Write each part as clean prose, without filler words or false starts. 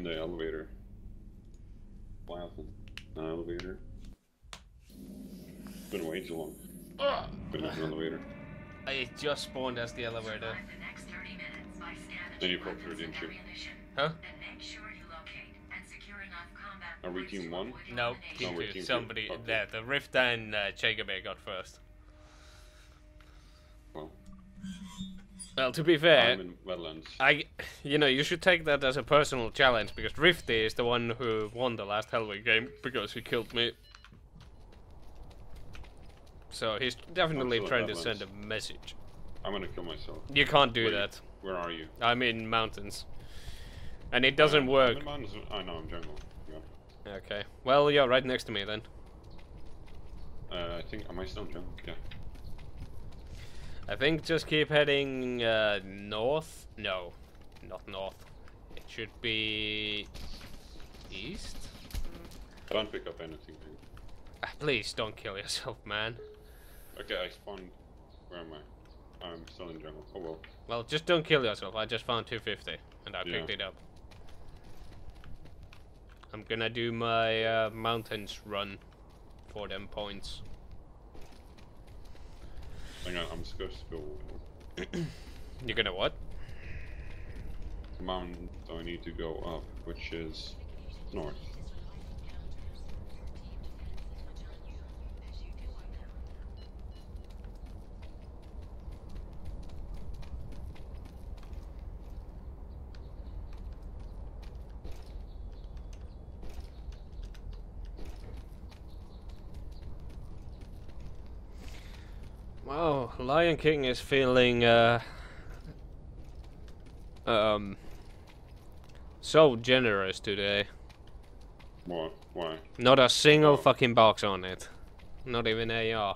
in the elevator. Wow, an elevator. It's been way too long. Been in an elevator. I just spawned as the elevator. Then you fell through, didn't you? Huh? Are we team 1? No, team we're 2. team Somebody, 2. Okay. there, the Rift and Jacob got first. Well, to be fair, I'm in wetlands. you know, you should take that as a personal challenge, because Rifty is the one who won the last Hellway game, because he killed me. So he's definitely trying to send a message. I'm gonna kill myself. You can't do that. Where are you? I'm in mountains. And it doesn't work. I'm in mountains. I know, I'm jungle. Yeah. Okay. Well, you're right next to me then. I think, am I still in jungle? Yeah. I think just keep heading north. No, not north. It should be east. Don't pick up anything. Please don't kill yourself, man. Okay, I spawned. Where am I? I'm still in jungle. Oh well. Well, just don't kill yourself. I just found 250 and I picked it up. I'm gonna do my mountains run for them points. Hang on, I'm supposed to go. You're gonna what? The mountain I need to go up, which is north. Wow, Lion King is feeling so generous today. What? Why? Not a single fucking box on it. Not even AR.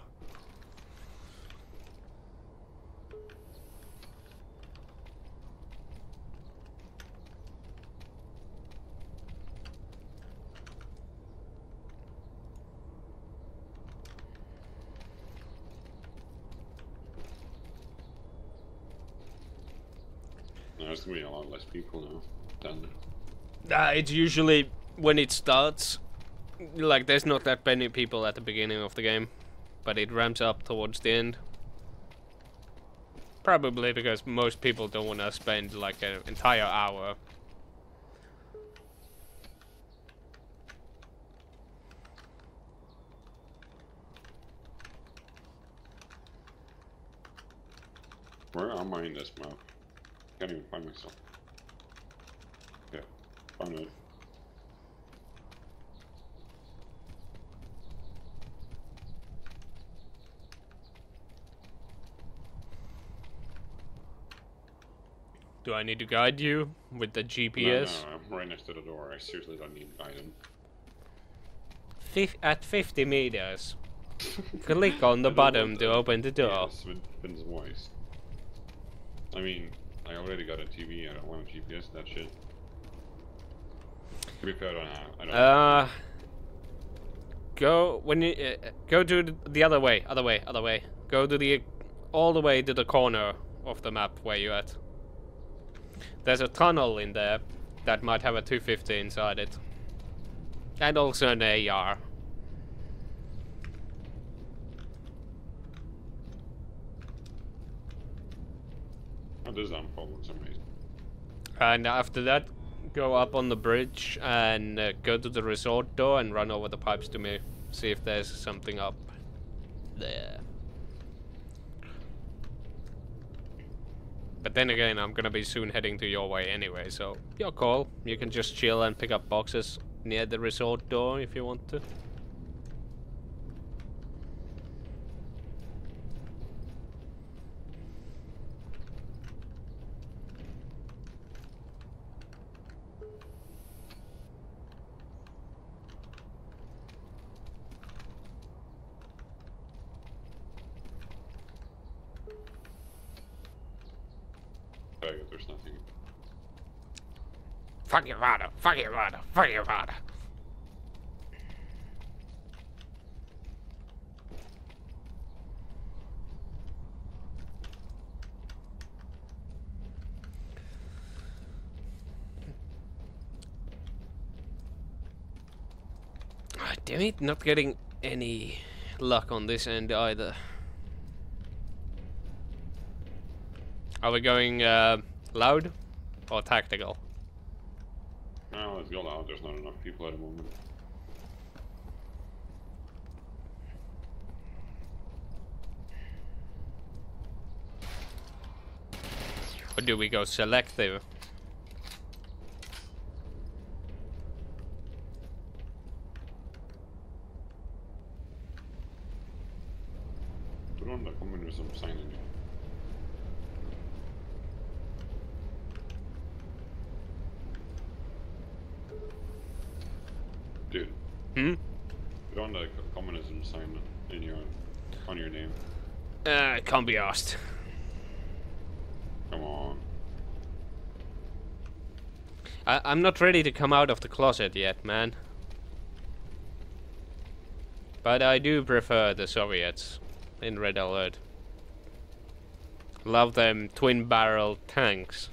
There's gonna be a lot less people now. Done. It's usually when it starts, like there's not that many people at the beginning of the game, but it ramps up towards the end. Probably because most people don't want to spend like an entire hour. Where am I in this map? Can't even find myself. Yeah, found it. Do I need to guide you with the GPS? No, I'm right next to the door. I seriously don't need guidance. At 50 meters. Click on the bottom to open the door. Yes, with Finn's voice. I mean, I already got a TV. I don't want a GPS. That shit. To be fair, I don't have. Go when you go to the other way. Other way. Go to the all the way to the corner of the map where you at. There's a tunnel in there that might have a 250 inside it, and also an AR. Oh, this unfold for some reason. And after that, go up on the bridge and go to the resort door and run over the pipes to me. See if there's something up there. But then again, I'm gonna be soon heading to your way anyway, so your call. You can just chill and pick up boxes near the resort door if you want to. There's nothing. Fuck your water, fuck your water, fuck your water. Damn it, not getting any luck on this end either. Are we going loud or tactical? No, let's go loud. There's not enough people at the moment. Or do we go selective? Put on the communism sign in here. Dude. Hmm? Put on the communism sign in your on your name. Can't be asked. Come on. I'm not ready to come out of the closet yet, man. But I do prefer the Soviets in Red Alert. Love them twin-barrel tanks.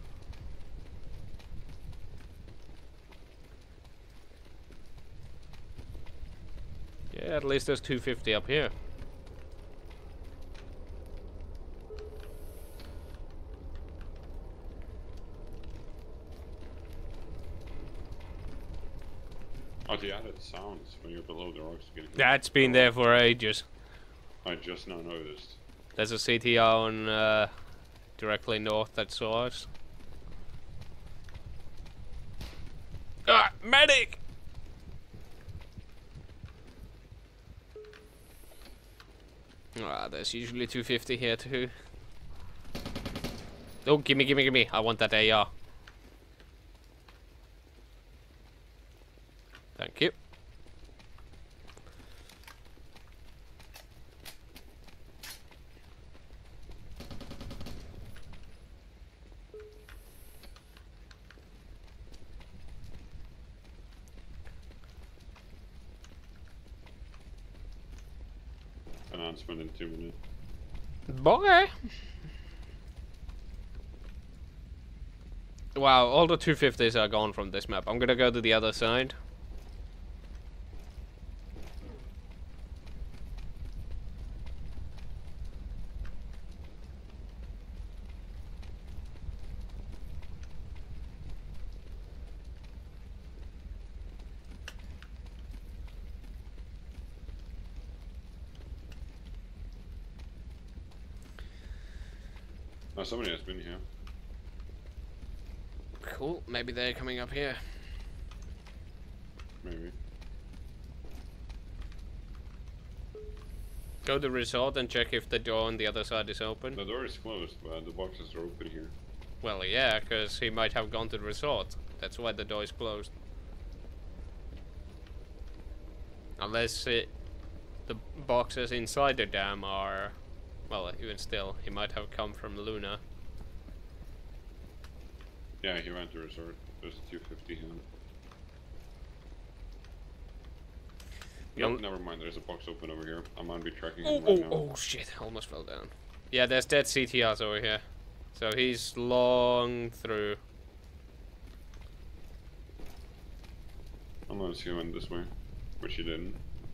Yeah, at least there's 250 up here. Oh, the added sounds when you're below the rocks. That's been there for ages. I just now noticed. There's a CTR on directly north that saw us. Ah, medic! Ah, there's usually 250 here too. Oh, gimme, gimme, gimme. I want that AR. Thank you. Announcement in 2 minutes. Boy! Wow, all the 250s are gone from this map. I'm gonna go to the other side. Oh, somebody has been here. Cool, maybe they're coming up here. Maybe. Go to the resort and check if the door on the other side is open. The door is closed, but the boxes are open here. Well, yeah, because he might have gone to the resort. That's why the door is closed. Unless the boxes inside the dam are... Well, even still, he might have come from Luna. Yeah, he went to resort. There's 250 here. Yep, never mind. There's a box open over here. I'm gonna be tracking him right now. Oh shit! Almost fell down. Yeah, there's dead CTRs over here. So he's long through. Unless he went this way, which he didn't.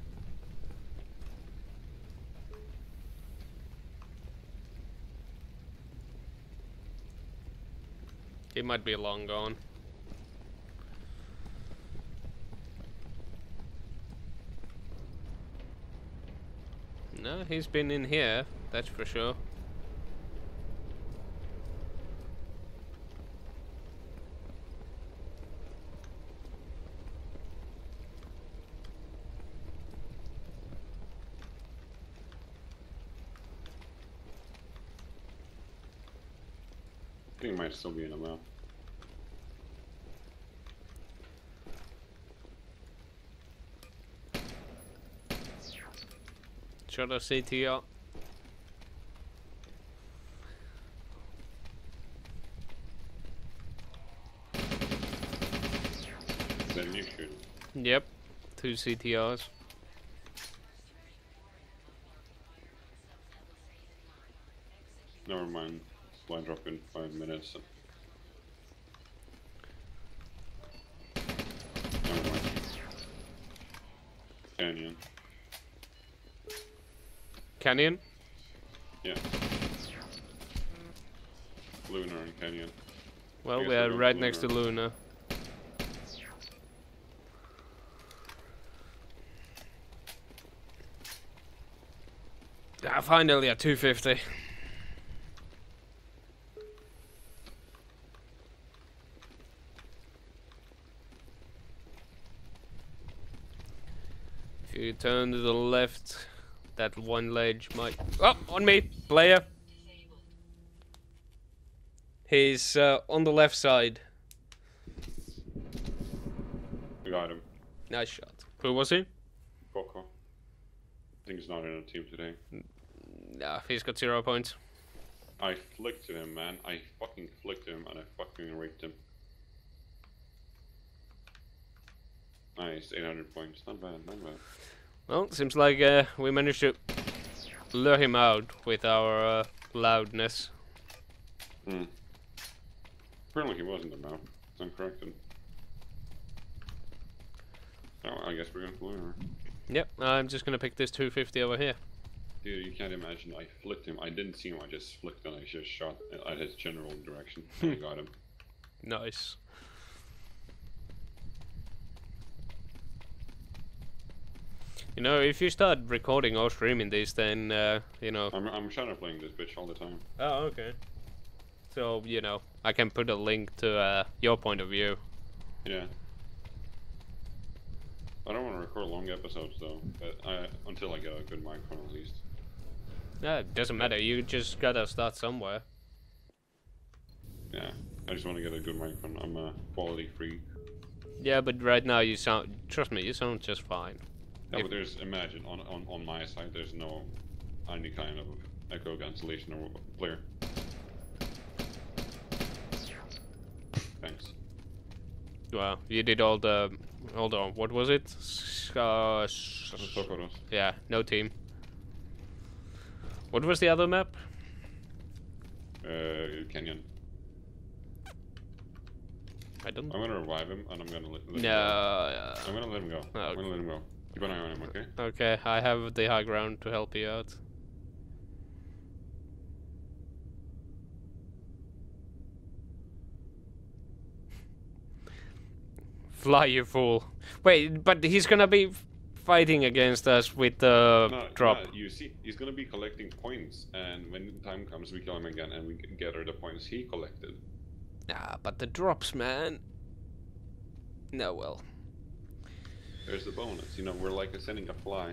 He might be long gone. No, he's been in here, that's for sure. I think he might still be in the map. Shot a CTR. Then you shoot. Yep, 2 CTRs. Never mind. Slide drop in 5 minutes. Never mind. Canyon. Canyon? Yeah. Lunar and Canyon. Well, guess we we'll are go right to next to Luna. Ah, finally at 250. If you turn to the left, that one ledge might... Oh, on me, player. He's on the left side. We got him. Nice shot. Who was he? Coco. I think he's not in a team today. Nah, he's got 0 points. I flicked to him, man. I fucking flicked him and I fucking raped him. Nice, 800 points. Not bad, not bad. Well, seems like we managed to lure him out with our loudness. Hmm. Apparently he wasn't the map. It's uncorrected. Oh, I guess we're going to Lunar. Yep, I'm just gonna pick this 250 over here. Dude, you can't imagine. I flicked him. I didn't see him. I just flicked and I just shot at his general direction. And I got him. Nice. You know, if you start recording or streaming these, then you know. I'm shadow playing this bitch all the time. Oh, okay. So you know, I can put a link to your point of view. Yeah. I don't want to record long episodes though, but until I get a good microphone at least. Yeah, it doesn't matter. You just gotta start somewhere. Yeah, I just want to get a good microphone. I'm a quality freak. Yeah, but right now you sound. Trust me, you sound just fine. Yeah, but there's imagine on my side there's no any kind of echo cancellation or clear. Thanks. Well, you did all the. Hold on, what was it? Yeah, no team. What was the other map? Canyon. I don't. I'm gonna revive him and I'm gonna let him No. go. I'm gonna let him go. Oh. I'm gonna let him go. Keep an eye on him, okay? Okay, I have the high ground to help you out. Fly, you fool. Wait, but he's gonna be fighting against us with the drop. No, you see, he's gonna be collecting points, and when the time comes, we kill him again, and we gather the points he collected. Ah, but the drops, man. No, well. There's the bonus. You know, we're like sending a fly.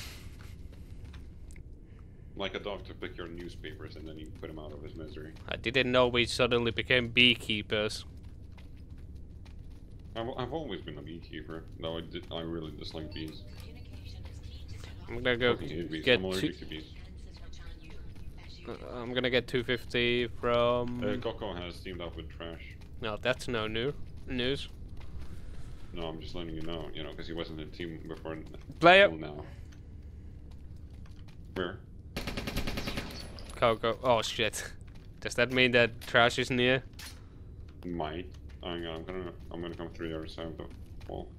Like a dog to pick your newspapers, and then you put him out of his misery. I didn't know we suddenly became beekeepers. I've always been a beekeeper, though I really dislike bees. I'm gonna go get I'm allergic to bees. I'm gonna get 250 from... Coco has teamed up with Trash. No, that's no news. No, I'm just letting you know, because he wasn't in a team before. Player! Now. Where? Coco. Oh shit. Does that mean that Trash is near? Might. Hang on, I'm gonna come through the other side of the wall.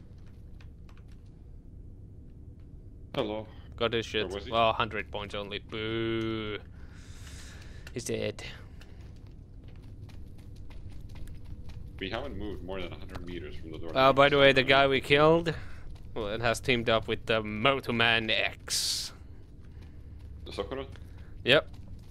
Hello. Got his shit. Where was he? Well, 100 points only. Boo. He's dead. We haven't moved more than 100 meters from the door. By the way, the guy we killed, well, it has teamed up with the Motoman X. The Sakura? Yep.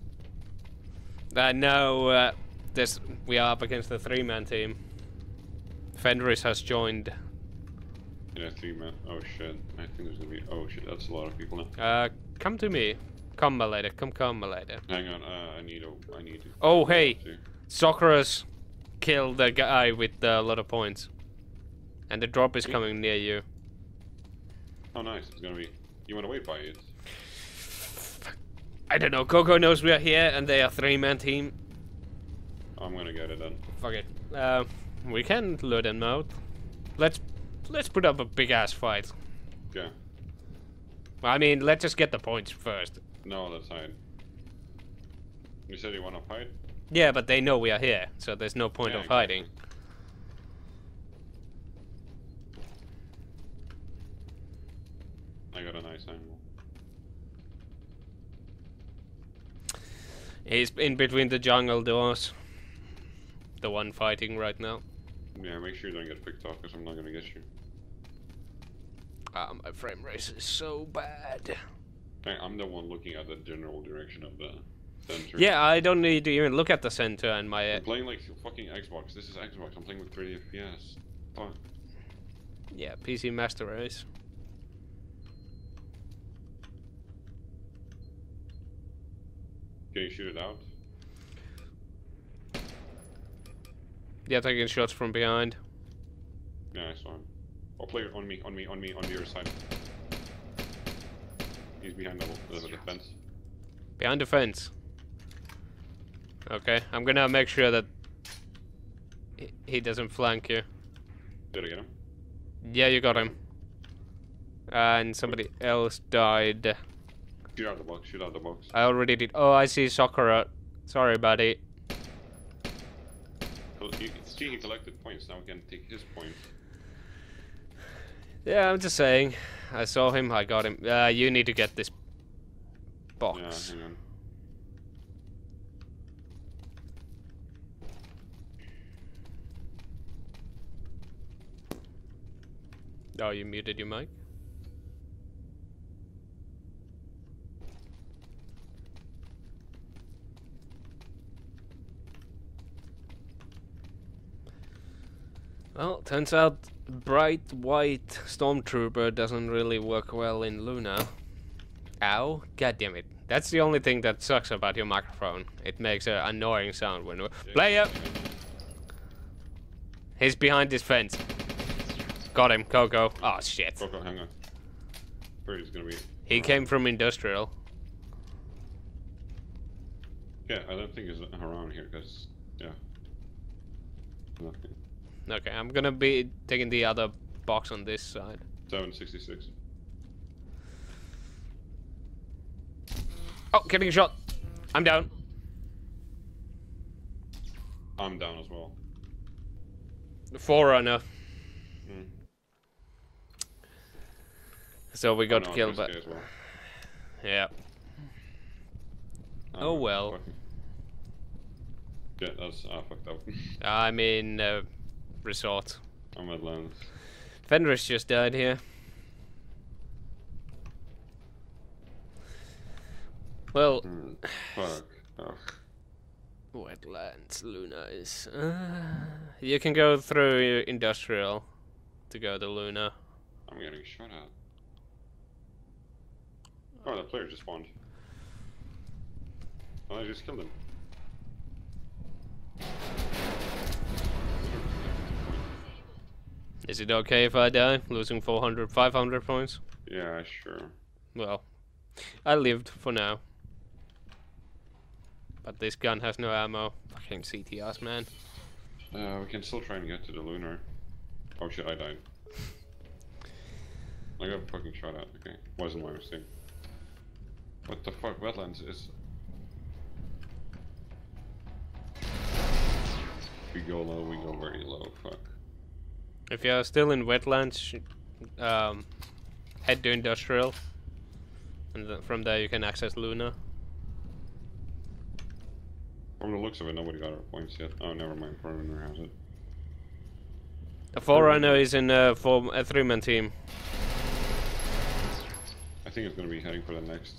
Now, we are up against the 3-man team. Fenris has joined. Yeah, 3-man. Oh shit. I think there's gonna be. Oh shit, that's a lot of people now. Come to me. Come, my lady. Come, my lady. Hang on, I need to. Oh, hey! Sakura's killed the guy with a lot of points. And the drop is coming near you. Oh, nice. It's gonna be. You wanna wait by it? I don't know. Coco knows we are here and they are 3-man team. I'm gonna get it then. Fuck it. We can lure them out. Let's put up a big ass fight. Yeah. I mean, let's just get the points first. No, that's fine. You said you wanna fight? Yeah, but they know we are here, so there's no point of hiding. Exactly. I got a nice angle. He's in between the jungle doors. The one fighting right now. Yeah, make sure you don't get picked off, because I'm not gonna get you. Ah, my frame rate is so bad. Hey, I'm the one looking at the general direction of the center. Yeah, I don't need to even look at the center and my... I'm playing like fucking Xbox. This is Xbox. I'm playing with 30 FPS. Fuck. Yeah, PC Master Race. Can you shoot it out? Yeah, taking shots from behind. Yeah, I saw him. Oh, player on me, on your side. He's behind the fence. Behind the fence. Okay, I'm gonna make sure that he doesn't flank you. Did I get him? Yeah, you got him. And somebody else died. Shoot out the box, shoot out the box. I already did. Oh, I see Sakura. Sorry, buddy. See, he collected points. Now we can take his points. Yeah, I'm just saying. I saw him, I got him. You need to get this box. Yeah, hang on. Oh, you muted your mic? Well, turns out bright white stormtrooper doesn't really work well in Luna. Ow, god damn it. That's the only thing that sucks about your microphone. It makes an annoying sound when you play up. He's behind this fence. Got him, Coco. Oh shit. Coco, hang on. Where he's gonna be? He came from industrial. Yeah, I don't think he's around here, because, yeah. Nothing. Okay, I'm gonna be taking the other box on this side. 766. Oh, getting shot. I'm down. I'm down as well. Forerunner. Mm. So we got no, killed, but as well. yeah. Oh well. Fucking... Yeah, that's fucked up. I'm in resort. I'm at lands. Fenris just died here. Well, Fuck. Oh. Wetlands, Luna is. You can go through industrial to go to Luna. I'm getting shot at. Oh, that player just spawned. Oh, I just killed him. Is it okay if I die, losing 400, 500 points? Yeah, sure. Well, I lived for now. But this gun has no ammo. Fucking CTRs, man. We can still try and get to the lunar. Oh shit, I died. I got fucking shot at. Okay, wasn't my mistake. What the fuck? Wetlands is. We go low, we go very low. Fuck. If you're still in wetlands, head to industrial, and from there you can access Luna. From the looks of it, nobody got our points yet. Oh, never mind. Forerunner has it. A Forerunner is in a 3-man team. I think it's gonna be heading for the next.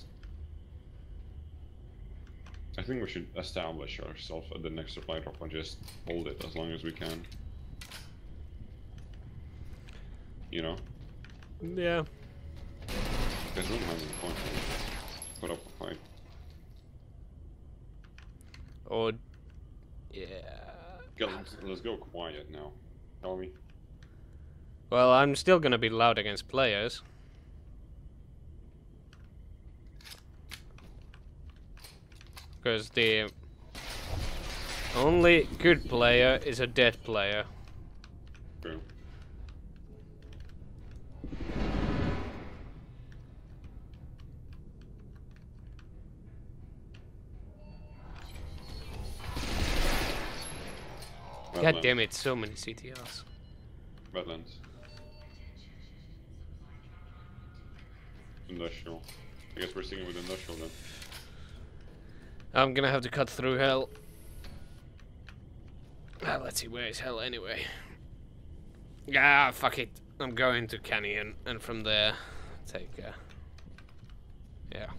I think we should establish ourselves at the next supply drop and just hold it as long as we can. You know? Yeah. Because we don't have any points to put up a fight. Or, yeah. Let's go quiet now. Tell me. Well, I'm still gonna be loud against players. Because the only good player is a dead player. True. God damn it, so many CTRs. Wetlands. Industrial. I guess we're sticking with industrial then. I'm gonna have to cut through hell. Well, let's see, where is hell anyway? Yeah, fuck it. I'm going to Canyon, and from there, take yeah.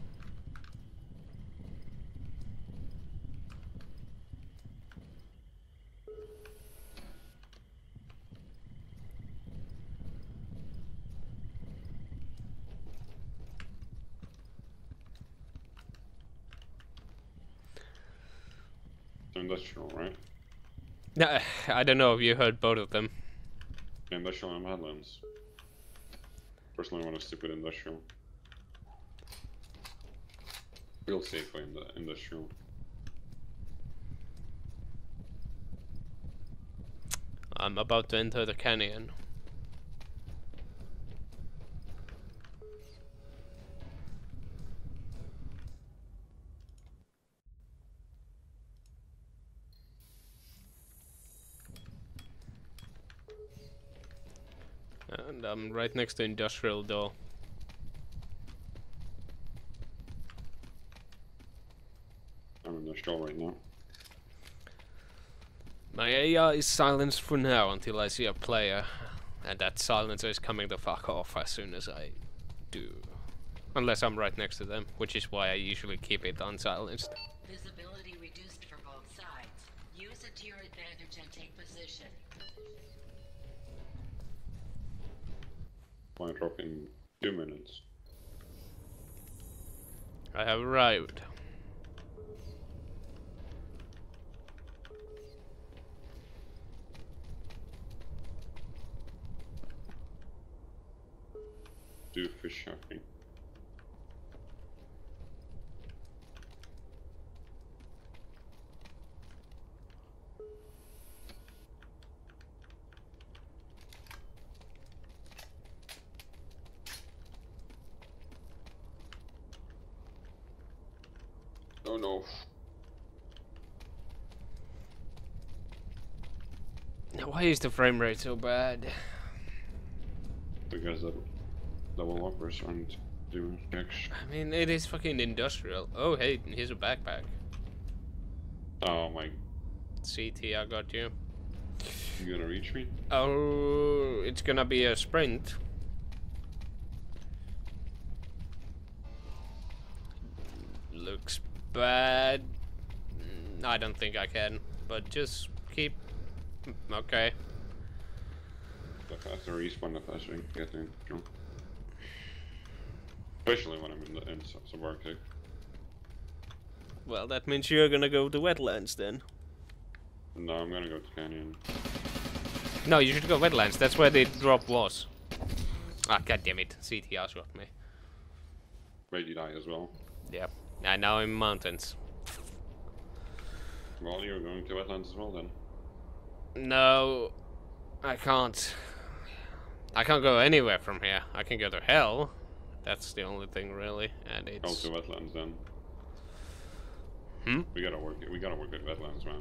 Industrial, right? Nah, I don't know if you heard both of them. Yeah, industrial and Headlands. Personally, I want to stick with industrial. Real safely in the industrial. I'm about to enter the canyon. And I'm right next to industrial door. I'm industrial right now. My AI is silenced for now until I see a player, and that silencer is coming the fuck off as soon as I do. Unless I'm right next to them, which is why I usually keep it unsilenced. Visibility reduced for both sides. Use it to your advantage and take position. Might drop in 2 minutes. I have arrived. Do fish shopping. Oh no. Why is the frame rate so bad? Because the developers aren't doing checks. I mean, it is fucking industrial. Oh, hey, here's a backpack. Oh my. CT, I got you. You gonna reach me? Oh, it's gonna be a sprint. Looks bad. I don't think I can, but just keep. Okay. The faster respawn, the faster I can get in. No. Especially when I'm in subarctic. Well, that means you're gonna go to wetlands then. No, I'm gonna go to canyon. No, you should go wetlands. That's where the drop was. Ah, god damn it. CTR shot me. Wait, you die as well. Yep. And now in mountains. Well, you're going to wetlands as well then. No, I can't. I can't go anywhere from here. I can go to hell. That's the only thing really, and it's. Also wetlands then. Hmm. We gotta work with wetlands, man.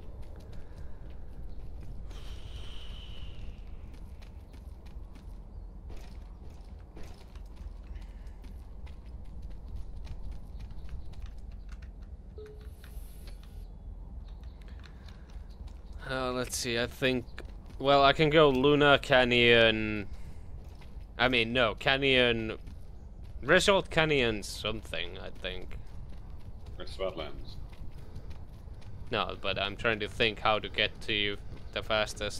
Let's see, I think... Well, I can go Luna Canyon... I mean, no, Canyon... Resort Canyon something, I think. It's wetlands. No, but I'm trying to think how to get to you the fastest.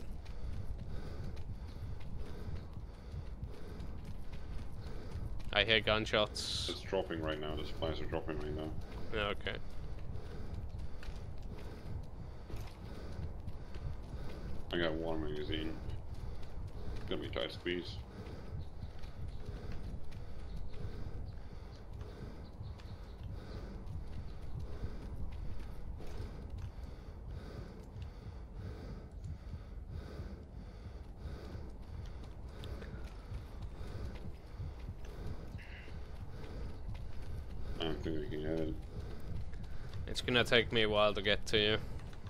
I hear gunshots. It's dropping right now, the supplies are dropping right now. Okay. I got one magazine. Gonna be tight squeeze. I don't think I can get it. It's gonna take me a while to get to you.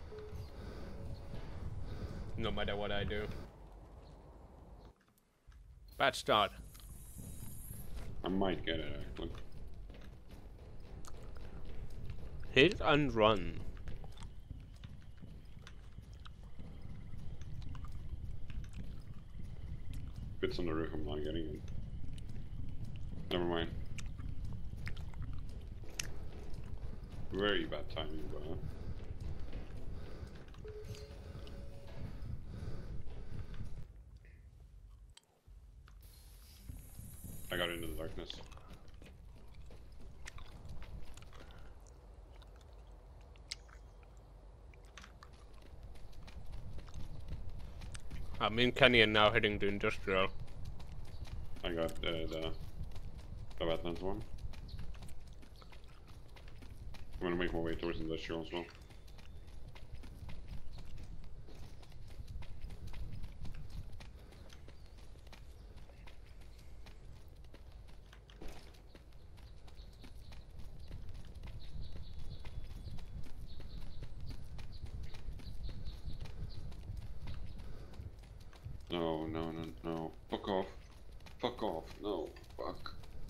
No matter what I do. Bad start. I might get it actually. Hit and run. If it's on the roof, I'm not getting it. Never mind. Very bad timing, but. I got into the darkness. I'm in Canyon now, heading to Industrial. I got the wetlands one. I'm gonna make my way towards Industrial as well. No, no, no, no. Fuck off. Fuck off. No. Fuck.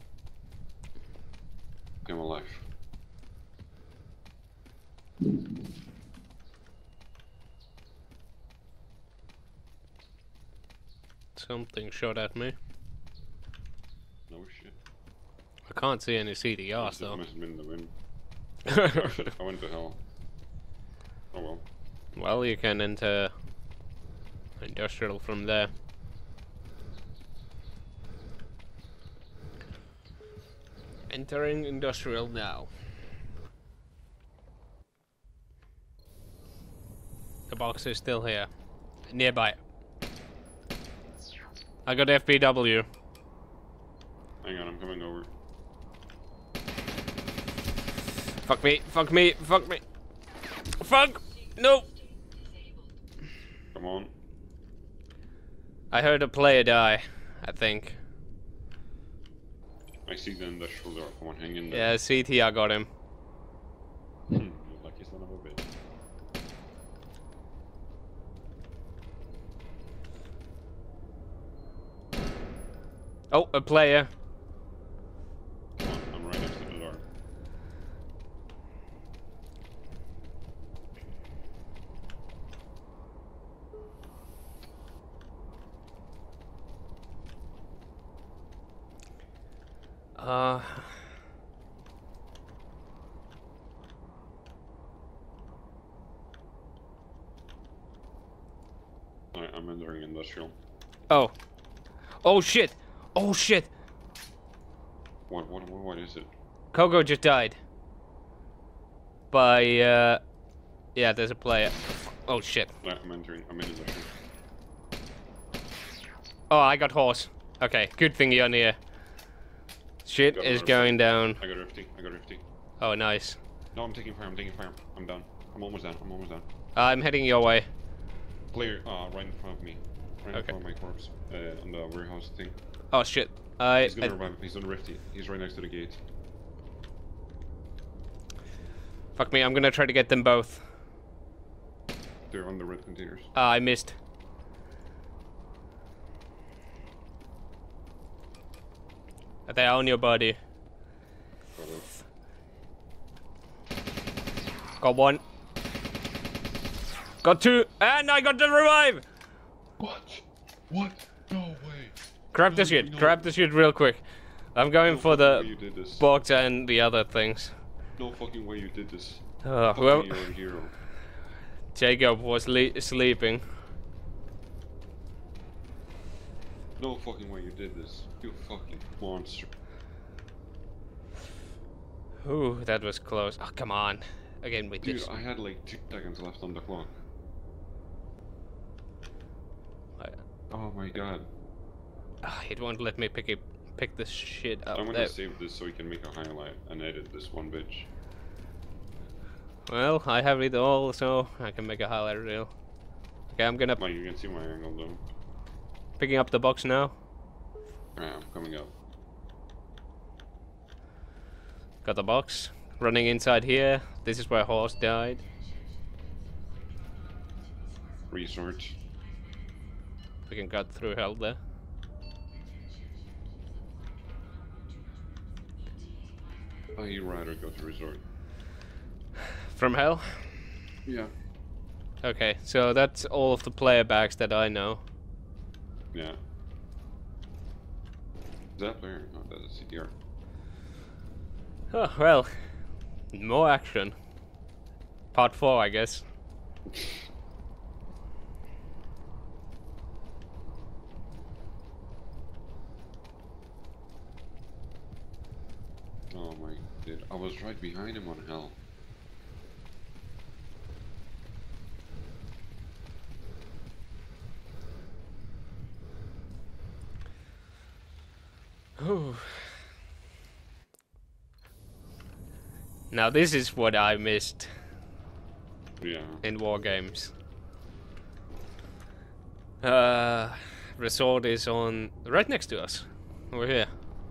I'm alive. Something shot at me. No shit. I can't see any CDRs though. Must have been in the wind. Oh shit, I went to hell. Oh well. Well, you can enter Industrial from there. Entering Industrial now. The box is still here. Nearby. I got FBW. Hang on, I'm coming over. Fuck me, fuck me, fuck me. Fuck! No! Come on. I heard a player die, I think. I see the Industrial door. Come on, hang in there. Yeah, CT, I got him. You lucky son of a bitch. Oh, a player. Come on, I'm right next to the door. Alright, I'm entering Industrial. Oh. Oh shit! Oh shit! What is it? Coco just died. By, yeah, there's a player. Oh shit. Right, I'm in Industrial. Oh, I got horse. Okay, good thing you're near. Shit is going down. I got Rifty. Oh, nice. No, I'm taking fire, I'm down. I'm almost down. I'm heading your way. Player, right in front of me. Right in Okay. front of my corpse. On the warehouse thing. Oh shit. He's gonna revive him. He's on Rifty. He's right next to the gate. Fuck me, I'm gonna try to get them both. They're on the red containers. I missed. They are on your body. Got one. Got two. And I got the revive! What? No way. Grab the shit. Grab the shit real quick. I'm going for the You did this. box and the other things. No fucking way you did this. Whoever... You're a hero. Jacob was sleeping. No fucking way you did this. You fucking monster. Ooh, that was close. Oh, come on. Again with Dude, this. I had like 2 seconds left on the clock. Oh my god. It won't let me pick this shit up. I'm gonna There. save this so we can make a highlight and edit this one bitch. Well, I have it all, so I can make a highlight reel. Okay, I'm gonna Like, you can see my angle though. picking up the box now. Alright, I'm coming up. Got the box. Running inside here. This is where horse died. Resort. We can cut through hell there. I'd rather go to resort. From hell? Yeah. Okay, so that's all of the player bags that I know. Yeah. Is that player? No, that's a CDR. Oh, well. More action. Part 4, I guess. Oh my dude, I was right behind him on hell. Ooh. Now this is what I missed Yeah. in Wargames. Resort is on right next to us. Over here.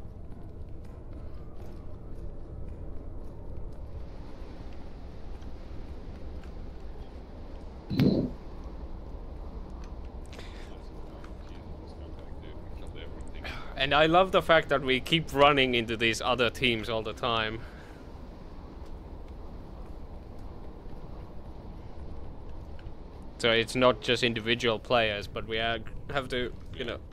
And I love the fact that we keep running into these other teams all the time. So it's not just individual players, but we have to, you know.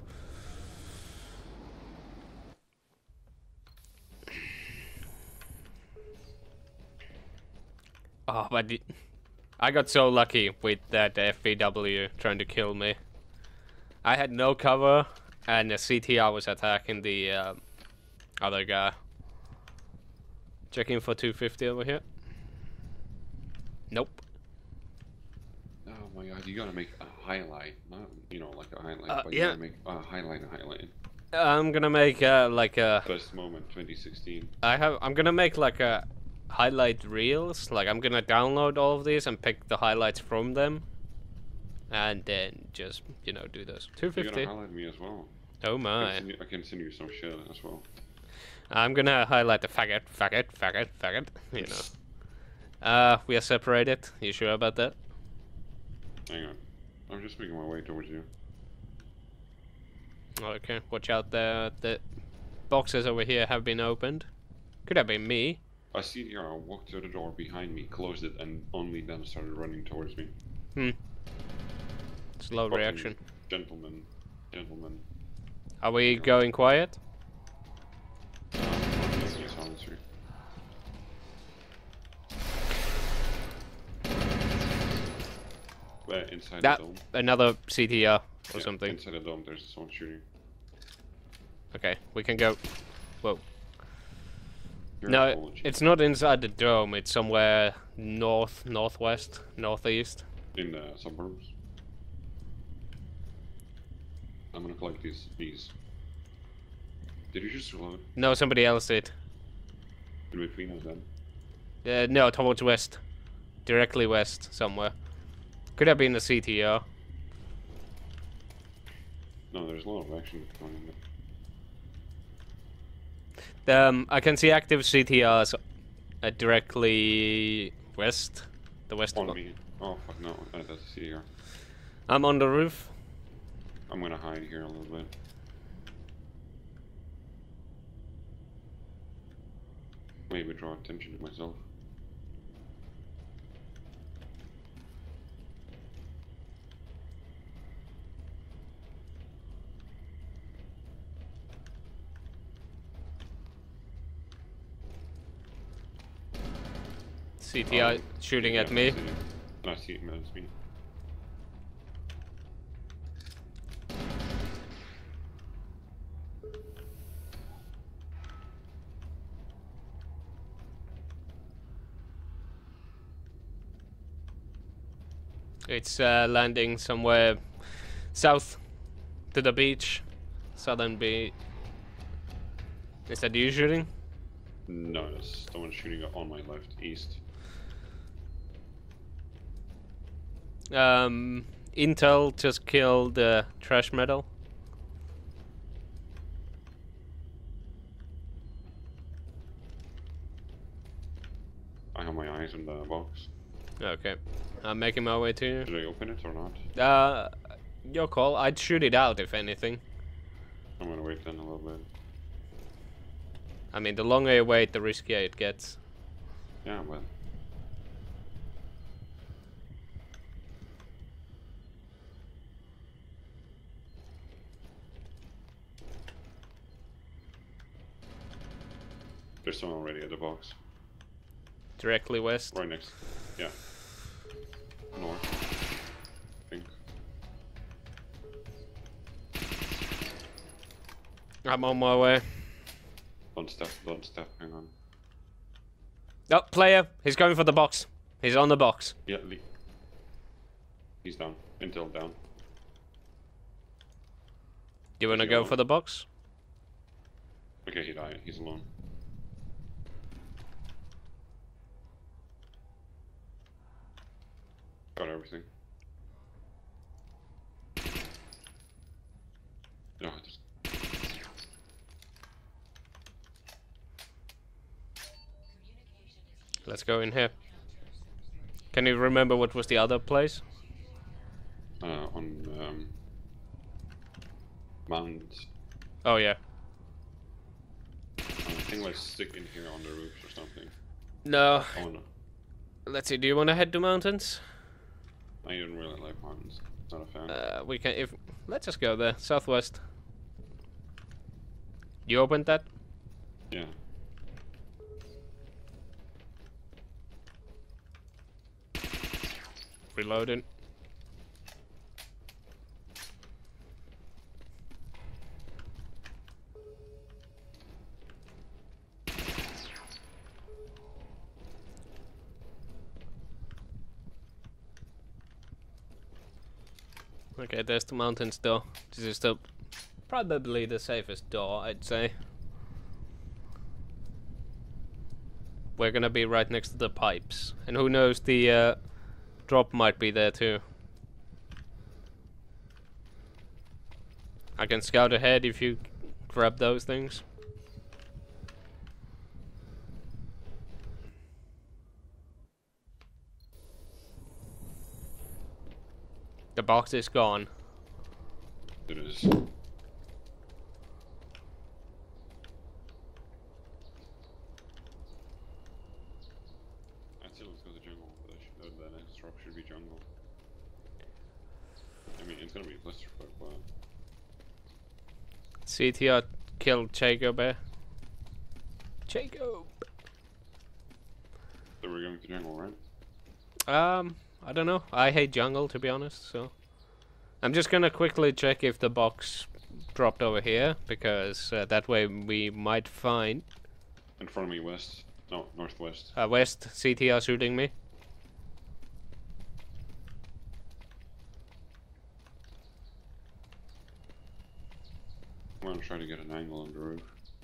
Oh, but I got so lucky with that FVW trying to kill me. I had no cover, and the CTR was attacking the other guy. Checking for 250 over here. Nope. Oh my god, you gotta make a highlight, not you know like a highlight, but you yeah. gotta make a highlight. I'm gonna make like a Best moment 2016. I'm gonna make like a highlight reels. Like I'm gonna download all of these and pick the highlights from them, and then just you know do those. 250. You're gonna highlight me as well. Oh my! I can send you some shit as well. I'm gonna highlight the faggot. You know. We are separated. You sure about that? Hang on, I'm just making my way towards you. Okay, watch out there. The boxes over here have been opened. Could have been me. I see here. I walked to the door behind me, closed it, and only then started running towards me. Slow Fucking reaction. Gentlemen. Are we going quiet? Silencer. Inside the dome. Another CTR or Yeah, something. Inside the dome, there's someone shooting. Okay, we can go. Whoa. You're No, apology. it's not inside the dome. It's somewhere north, northwest, northeast. In the suburbs. I'm gonna collect these. Did you just reload? No, somebody else did. In between us then? No, towards west. Directly west, somewhere. Could have been the CTR. No, there's a lot of action going on. I can see active CTRs directly west. The west. On me. Oh fuck no, that's a CDR. I'm on the roof. I'm gonna hide here a little bit. Maybe draw attention to myself. CTR shooting at me. I see him as me. It's landing somewhere south to the beach. Southern beach. Is that you shooting? No, there's someone shooting on my left, east. Intel just killed trash metal. I have my eyes on the box. Okay, I'm making my way to you. Should I open it or not? Your call. I'd shoot it out if anything. I'm gonna wait then a little bit. I mean, the longer you wait, the riskier it gets. Yeah, well. There's someone already at the box. Directly west. Right next. Yeah. North. I think. I'm on my way. Don't step, hang on. Oh, player! He's going for the box. He's on the box. Yeah, he's down. Intel down. You wanna go for the box? Okay, he died. He's alone. Got everything. No, just... Let's go in here. Can you remember what was the other place? On mountains. Oh yeah. I think let's stick in here on the roofs or something. No. Oh no. Let's see. Do you want to head to mountains? I don't really like mountains. Not a fan. We can. If let's just go there. Southwest. You opened that? Yeah. Reloading. Okay, there's the mountains door. This is the probably the safest door, I'd say. We're gonna be right next to the pipes, and who knows, the drop might be there too. I can scout ahead if you grab those things. The box is gone. It is. I'd say let's go to jungle. The next drop should be jungle. I mean, it's gonna be clusterfuck, but... CTR killed Jacob. Jacob! So we're going to jungle, right? I don't know. I hate jungle, to be honest, so... I'm just gonna quickly check if the box dropped over here, because that way we might find... In front of me, west. No, northwest. West, CTR shooting me. I'm gonna try to get an angle on the roof.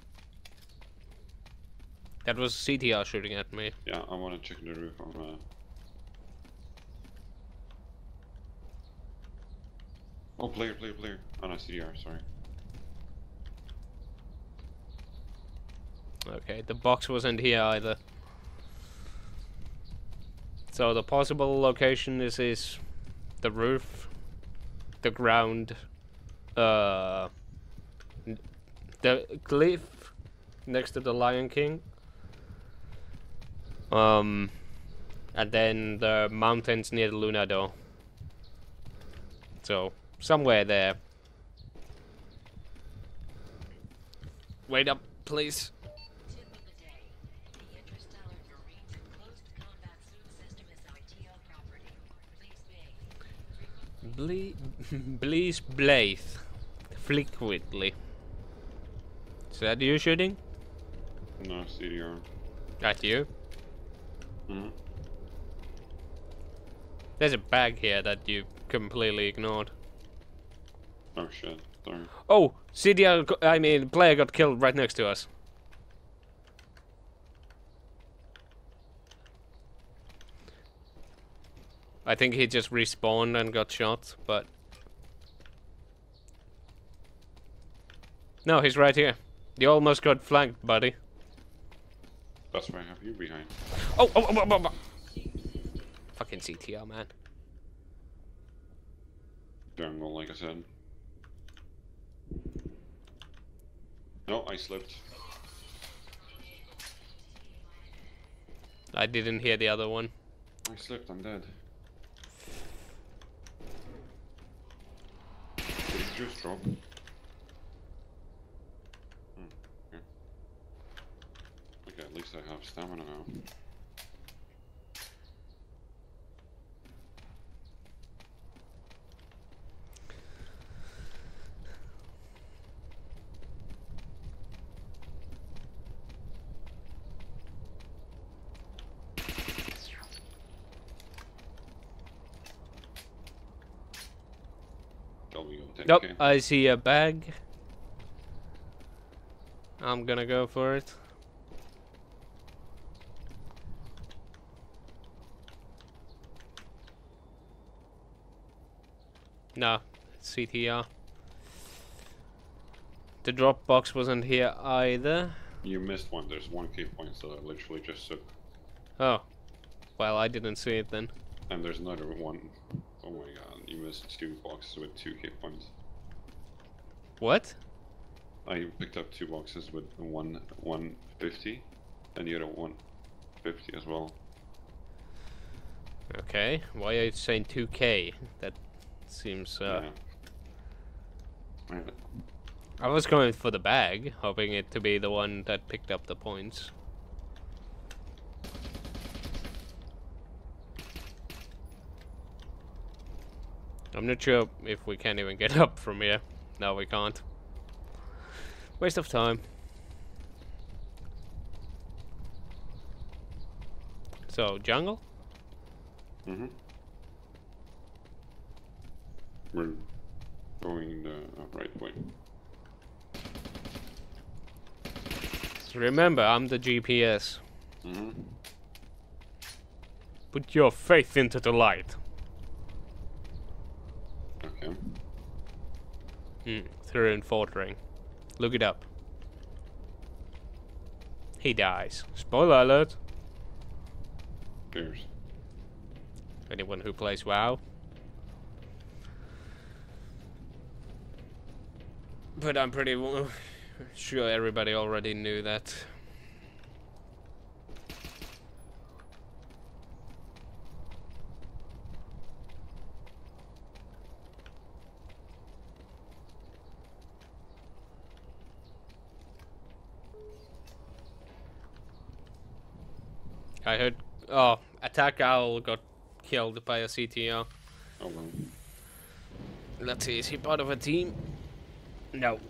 That was CTR shooting at me. Yeah, I wanna check the roof on Oh, player. Oh no, CDR, sorry. Okay, the box wasn't here either. So the possible location is the roof, the ground, the cliff next to the Lion King, and then the mountains near the Lunado. So somewhere there. Wait up, please. Tip of the day. The Interstellar Marine's enclosed combat suit system is ITO property. Please be. Please Blythe. Fliquidly. Is that you shooting? No, CDR. At you? Mm-hmm. There's a bag here that you completely ignored. Oh shit, sorry. Oh! CDR, I mean, player got killed right next to us. I think he just respawned and got shot, but... No, he's right here. You almost got flanked, buddy. That's why I have you behind. Oh! Fucking CTR, man. Jungle, like I said. No, I slipped. I didn't hear the other one. I slipped, I'm dead. Did you just drop? Okay. Okay, at least I have stamina now. Nope, I see a bag. I'm gonna go for it. No, it's CTR. The drop box wasn't here either. You missed one. There's 1 key point that I literally just took. Oh. Well, I didn't see it then. And there's another one. Oh my god, you missed 2 boxes with 2 key points. What? I picked up 2 boxes with 150 and the other 150 as well. Okay, why are you saying 2k? That seems Yeah. I was going for the bag, hoping it to be the one that picked up the points. I'm not sure if we can even get up from here. No, we can't. Waste of time. So, jungle? Mm-hmm. We're going the right way. Remember, I'm the GPS. Mm-hmm. Put your faith into the light. Okay. Through and faltering. Look it up. He dies. Spoiler alert. Cheers. Anyone who plays WoW. But I'm pretty sure everybody already knew that. I heard. Oh, Attack Owl got killed by a CTO. Oh well. Let's see, is he part of a team? No.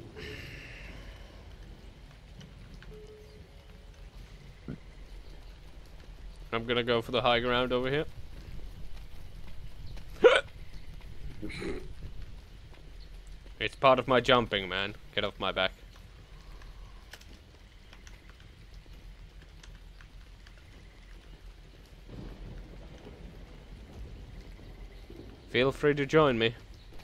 I'm gonna go for the high ground over here. It's part of my jumping, man. Get off my back. Feel free to join me.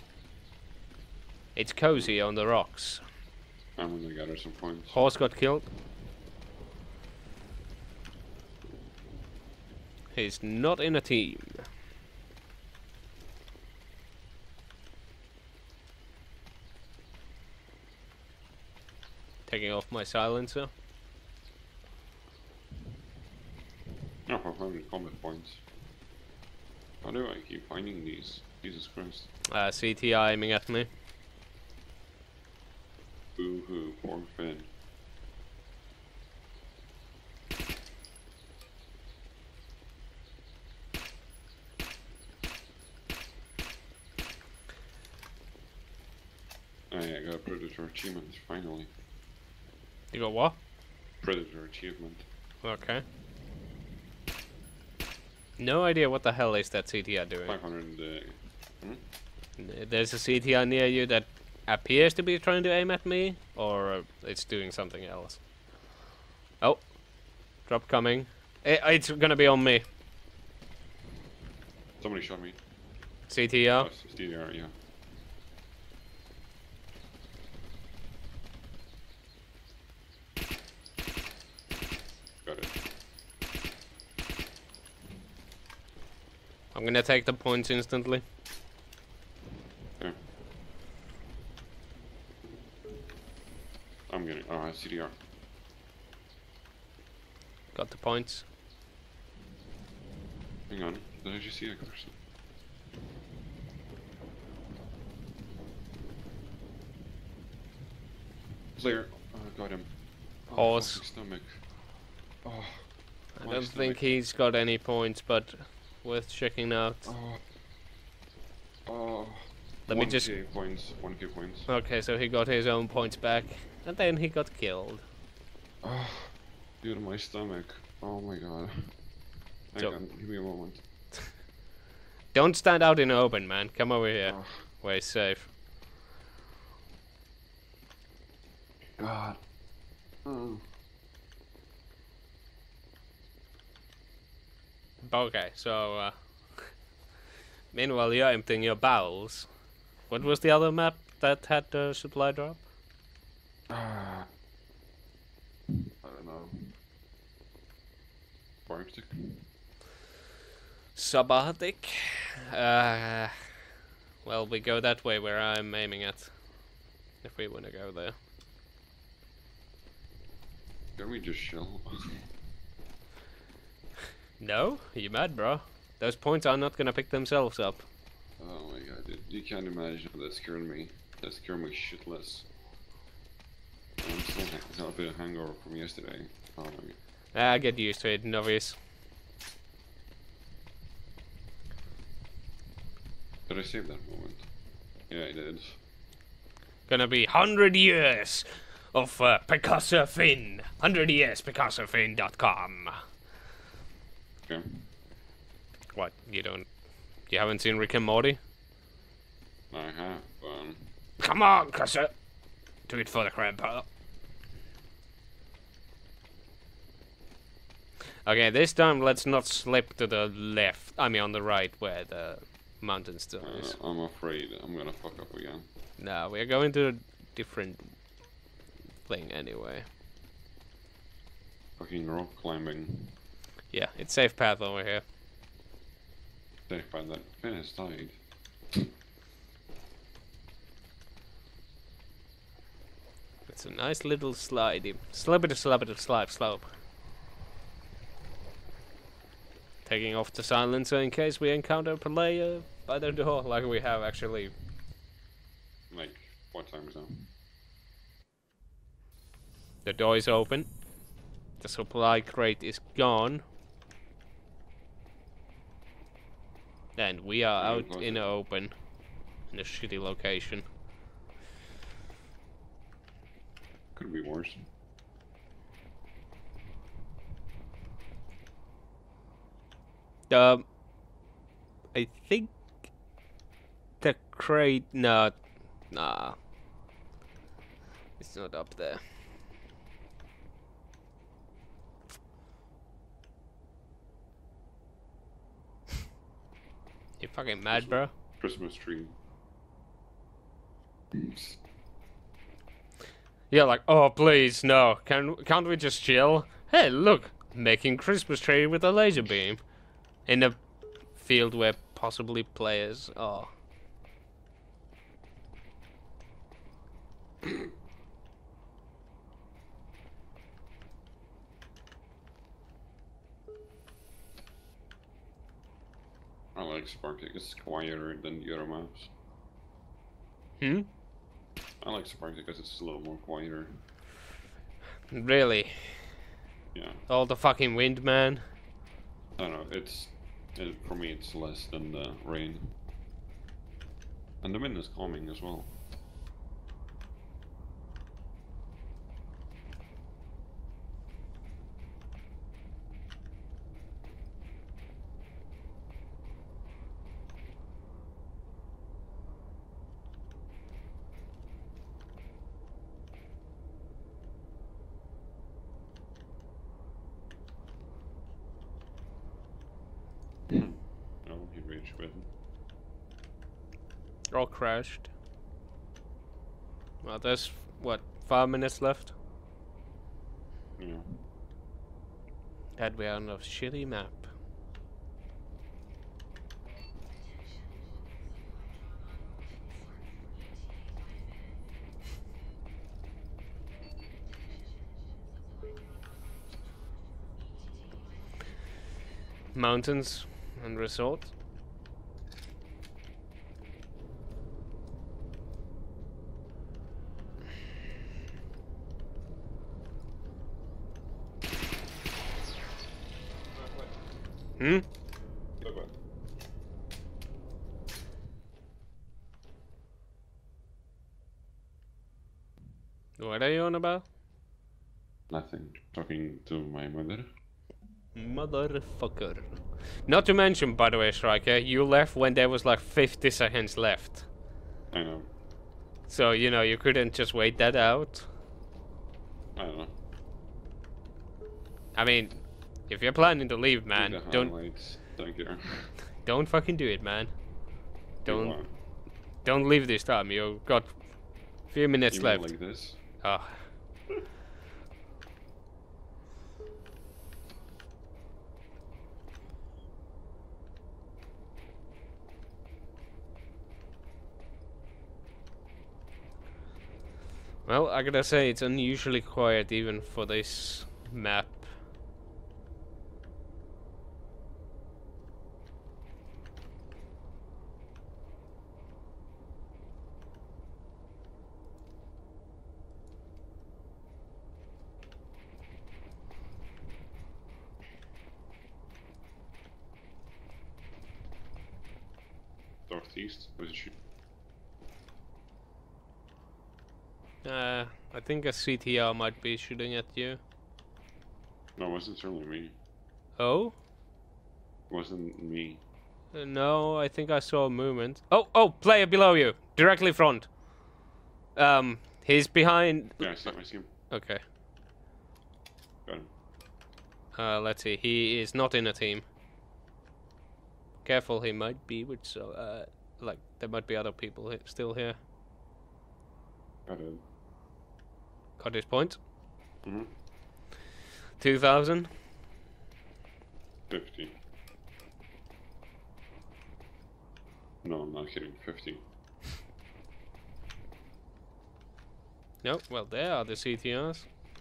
It's cozy on the rocks. I'm gonna gather some points. Horse got killed. He's not in a team. Taking off my silencer. Oh, 500 combat points. How do I keep finding these? Jesus Christ. CT aiming at me. Boo hoo, poor Finn. Oh yeah, I got a Predator achievement, finally. You got what? Predator achievement. Okay. No idea what the hell is that CTR doing. 500, There's a CTR near you that appears to be trying to aim at me, or it's doing something else. Oh. Drop coming. It's gonna be on me. Somebody shot me. CTR. Oh, it's DDR, yeah. Got it. I'm gonna take the points instantly. Yeah. I'm getting. Oh, I have CDR. Got the points. Hang on. Did I just see a person? Player. Oh, got him. Oh, Horse. fucking stomach. Oh. I my don't think stomach. he's got any points, but worth checking out. Oh. Oh. Let me just. 1k points. 1k points. Okay, so he got his own points back, and then he got killed. Oh. Dude, my stomach. Oh my god. Hang So- on. Give me a moment. Don't stand out in the open, man. Come over here, Oh. where it's safe. God. Oh. Okay, so meanwhile you're emptying your bowels. What was the other map that had the supply drop? I don't know. Spark stick? Subarctic. Well, we go that way where I'm aiming at. If we wanna go there. Can we just chill? No? You mad, bro? Those points are not gonna pick themselves up. Oh my god, dude. You can't imagine how that scared me. That scared me shitless. I'm still a bit of hangover from yesterday. Oh my god. I get used to it, novice. Did I save that moment? Yeah, I did. Gonna be 100 years of Picasso Finn. 100 years PicassoFinn.com. Okay. What? You haven't seen Rick and Morty? I have, Come on, Cussor! Do it for the grandpa. Okay, this time let's not slip to the left. I mean on the right where the mountain still is. I'm afraid I'm gonna fuck up again. No, we're going to a different thing anyway. Fucking rock climbing. Yeah, it's safe path over here. Safe by that Finn has died. It's a nice little slidey, slide slope. Taking off the silencer in case we encounter a player by the door, like we have actually. Like, what time is now? The door is open. The supply crate is gone. And we are Yeah, out close in it. the open. In a shitty location. Could be worse. I think the crate. Nah. It's not up there. You fucking mad, bro? Christmas tree. Yeah, like, oh please, no. Can't we just chill? Hey, look, making Christmas tree with a laser beam in a field where possibly players are. I like Spark. It's quieter than the other maps. Hmm? I like Spark because it's a little more quieter. Really? Yeah. All the fucking wind, man. I don't know. For me, it's less than the rain. And the wind is calming as well. No, he rage quit. All crashed. Well, there's, what, 5 minutes left? Yeah. And we are on a shitty map. Mountains. And resort. Hmm? What are you on about? Nothing. Talking to my mother. Motherfucker. Not to mention, by the way, Striker, you left when there was like 50 seconds left. I know. So, you know, you couldn't just wait that out. I don't know. I mean, if you're planning to leave, Do man, the don't highlights. Thank you. don't fucking do it, man. You want? Don't leave this time. You've got a few minutes You mean left. like this? Oh. Well, I gotta say, it's unusually quiet even for this map. Northeast? Was it shoot? I think a CTR might be shooting at you. No, it wasn't certainly me. Oh? It wasn't me. No, I think I saw a movement. Oh, player below you, directly front. He's behind. Yeah, I see him. Okay. Got him. Let's see. He is not in a team. Careful, he might be with like there might be other people still here. Got it. Got his point. 2000. 2000. 50. No, I'm not kidding. 50. No, well, there are the CTRs.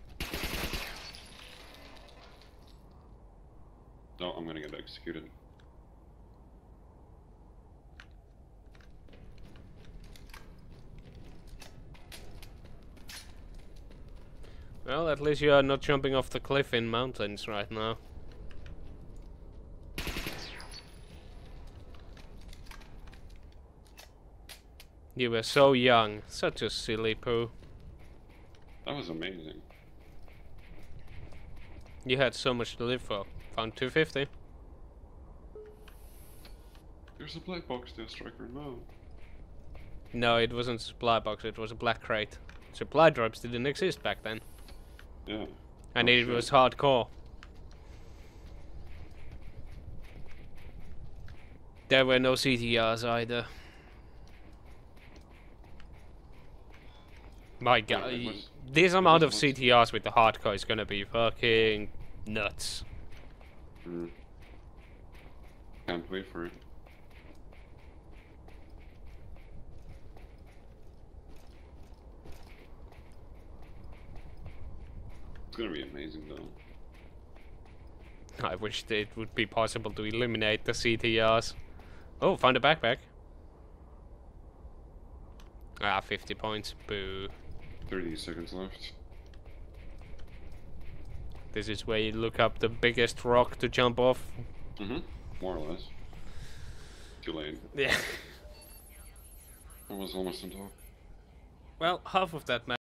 No, I'm gonna get executed. Well, at least you are not jumping off the cliff in mountains right now. You were so young, such a silly poo. That was amazing. You had so much to live for. Found 250. There's a black box there, Striker. No. No, it wasn't a supply box, it was a black crate. Supply drops didn't exist back then. Yeah. And Oh, it shit. was hardcore. There were no CTRs either. My god, it was- this amount of was- CTRs with the hardcore is gonna be fucking nuts. Can't wait for it. It's gonna be amazing though. I wish it would be possible to eliminate the CTRs. Oh, found a backpack. Ah, 50 points. Boo. 30 seconds left. This is where you look up the biggest rock to jump off. More or less. Too late. Yeah. I was almost on top. Well, half of that